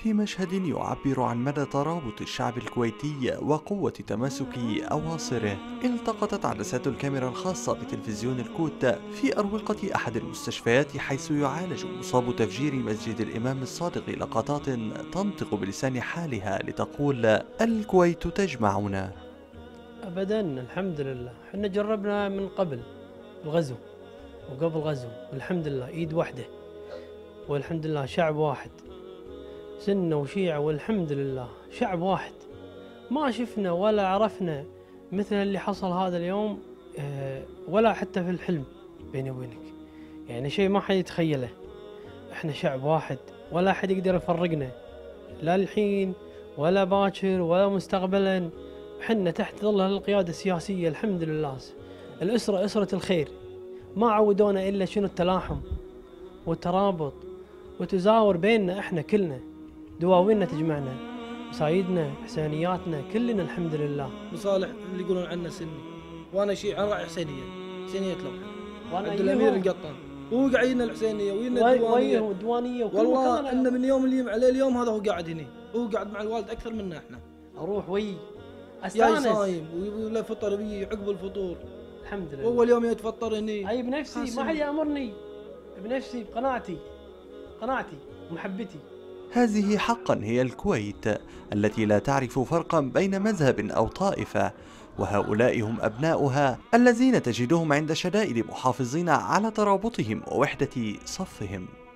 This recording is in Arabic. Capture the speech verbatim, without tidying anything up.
في مشهد يعبر عن مدى ترابط الشعب الكويتي وقوة تماسك أواصره، التقطت عدسات الكاميرا الخاصة بتلفزيون الكوت في أروقة أحد المستشفيات حيث يعالج مصاب تفجير مسجد الإمام الصادق لقطات تنطق بلسان حالها لتقول: الكويت تجمعنا. أبدا، الحمد لله. احنا جربنا من قبل الغزو وقبل غزو، والحمد لله إيد واحدة، والحمد لله شعب واحد، سنة وشيعة، والحمد لله شعب واحد. ما شفنا ولا عرفنا مثل اللي حصل هذا اليوم، ولا حتى في الحلم بيني وبينك، يعني شيء ما حد يتخيله. احنا شعب واحد، ولا حد يقدر يفرقنا، لا الحين ولا باكر ولا مستقبلا. حنا تحت ظل القيادة السياسية الحمد لله. الأسرة أسرة الخير، ما عودونا إلا شنو التلاحم والترابط وتزاور بيننا. احنا كلنا دواويننا تجمعنا، مسايدنا، حسينياتنا، كلنا الحمد لله. مصالح اللي يقولون عنه سني، وانا شيعي، انا راعي حسينيه، حسينيه لوحه، وانا عبد الامير القطان، هو قاعد لنا الحسينيه وينا الديوانيه والديوانيه، والله انه من يوم اللي عليه اليوم هذا هو قاعد هنا، هو قاعد مع الوالد اكثر منا احنا. اروح وي استانس، جاي صايم ولا فطر بي عقب الفطور الحمد لله. اول يوم يتفطر هني. اي بنفسي، ما حد يامرني، بنفسي بقناعتي، قناعتي ومحبتي. هذه حقا هي الكويت التي لا تعرف فرقا بين مذهب أو طائفة، وهؤلاء هم أبناؤها الذين تجدهم عند شدائد محافظين على ترابطهم ووحدة صفهم.